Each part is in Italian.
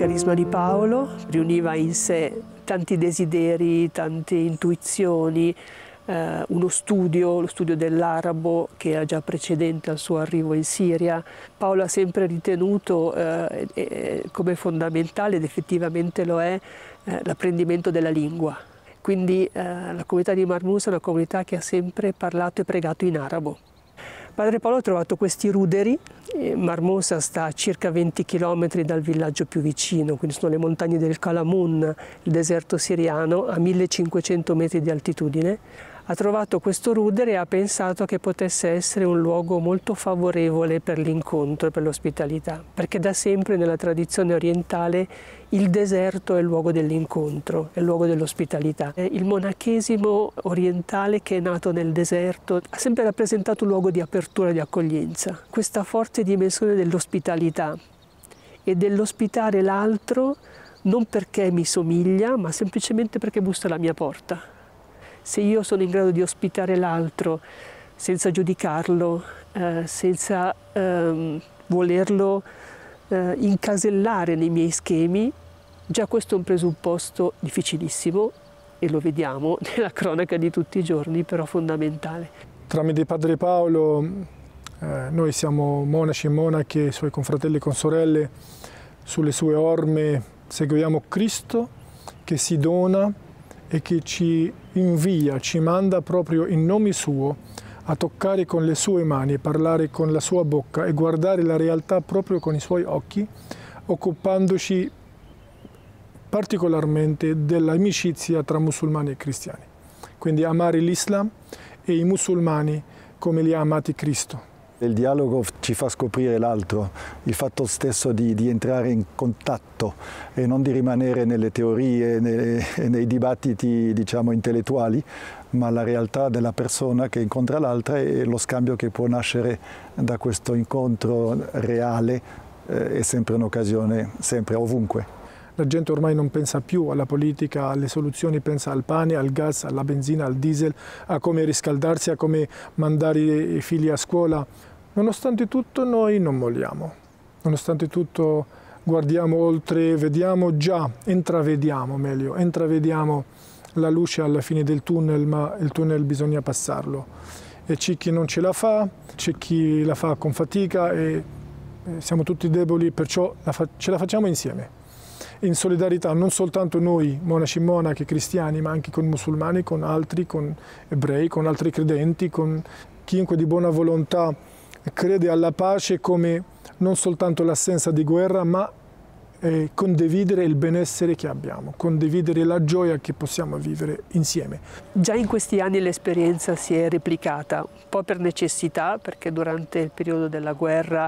carisma di Paolo, riuniva in sé tanti desideri, tante intuizioni, lo studio dell'arabo che era già precedente al suo arrivo in Siria. Paolo ha sempre ritenuto come fondamentale, ed effettivamente lo è, l'apprendimento della lingua. Quindi la comunità di Marmouza è una comunità che ha sempre parlato e pregato in arabo. Padre Paolo ha trovato questi ruderi. Marmouza sta a circa 20 km dal villaggio più vicino, quindi sono le montagne del Kalamun, il deserto siriano, a 1500 metri di altitudine. Ha trovato questo rudere e ha pensato che potesse essere un luogo molto favorevole per l'incontro e per l'ospitalità, perché da sempre nella tradizione orientale il deserto è il luogo dell'incontro, è il luogo dell'ospitalità. Il monachesimo orientale che è nato nel deserto ha sempre rappresentato un luogo di apertura e di accoglienza. Questa forte dimensione dell'ospitalità e dell'ospitare l'altro non perché mi somiglia, ma semplicemente perché bussa alla mia porta. Se io sono in grado di ospitare l'altro senza giudicarlo, senza volerlo incasellare nei miei schemi, già questo è un presupposto difficilissimo e lo vediamo nella cronaca di tutti i giorni, però fondamentale. Tramite Padre Paolo noi siamo monaci e monache, suoi confratelli e consorelle, sulle sue orme seguiamo Cristo che si dona e che ci invia, ci manda proprio in nome suo a toccare con le sue mani, parlare con la sua bocca e guardare la realtà proprio con i suoi occhi, occupandoci particolarmente dell'amicizia tra musulmani e cristiani. Quindi amare l'Islam e i musulmani come li ha amati Cristo. Il dialogo ci fa scoprire l'altro, il fatto stesso di entrare in contatto e non di rimanere nelle teorie, nei dibattiti diciamo intellettuali, ma la realtà della persona che incontra l'altra e lo scambio che può nascere da questo incontro reale è sempre un'occasione, sempre ovunque. La gente ormai non pensa più alla politica, alle soluzioni, pensa al pane, al gas, alla benzina, al diesel, a come riscaldarsi, a come mandare i figli a scuola. Nonostante tutto noi non molliamo, nonostante tutto guardiamo oltre, vediamo già, intravediamo la luce alla fine del tunnel, ma il tunnel bisogna passarlo. E c'è chi non ce la fa, c'è chi la fa con fatica e siamo tutti deboli, perciò ce la facciamo insieme. In solidarietà non soltanto noi, monaci e monache cristiani, ma anche con musulmani, con altri, con ebrei, con altri credenti, con chiunque di buona volontà crede alla pace come non soltanto l'assenza di guerra, ma condividere il benessere che abbiamo, condividere la gioia che possiamo vivere insieme. Già in questi anni l'esperienza si è replicata, un po' per necessità, perché durante il periodo della guerra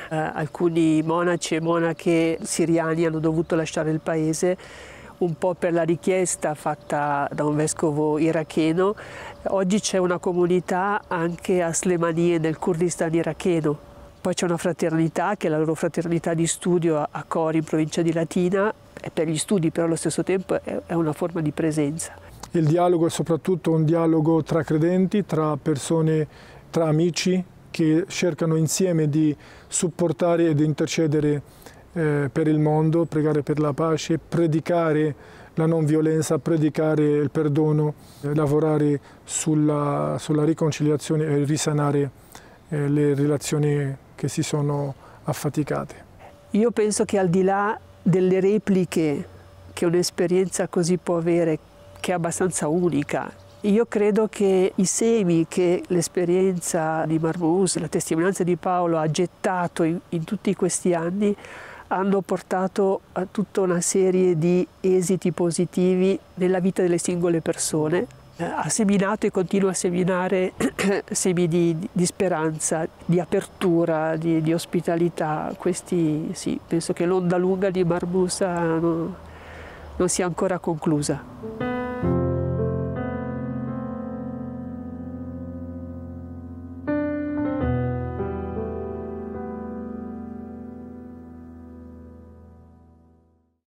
alcuni monaci e monache siriani hanno dovuto lasciare il paese, un po' per la richiesta fatta da un vescovo iracheno. Oggi c'è una comunità anche a Slemanie, nel Kurdistan iracheno. Poi c'è una fraternità, che è la loro fraternità di studio a Cori, in provincia di Latina, è per gli studi, però allo stesso tempo è una forma di presenza. Il dialogo è soprattutto un dialogo tra credenti, tra persone, tra amici, che cercano insieme di supportare ed intercedere per il mondo, pregare per la pace, predicare la non violenza, predicare il perdono, lavorare sulla riconciliazione e risanare le relazioni che si sono affaticate. Io penso che al di là delle repliche che un'esperienza così può avere, che è abbastanza unica, io credo che i semi che l'esperienza di Marmouza, la testimonianza di Paolo ha gettato in tutti questi anni hanno portato a tutta una serie di esiti positivi nella vita delle singole persone. Ha seminato e continua a seminare semi di speranza, di apertura, di ospitalità. Questi sì, penso che l'onda lunga di Marmouza non sia ancora conclusa.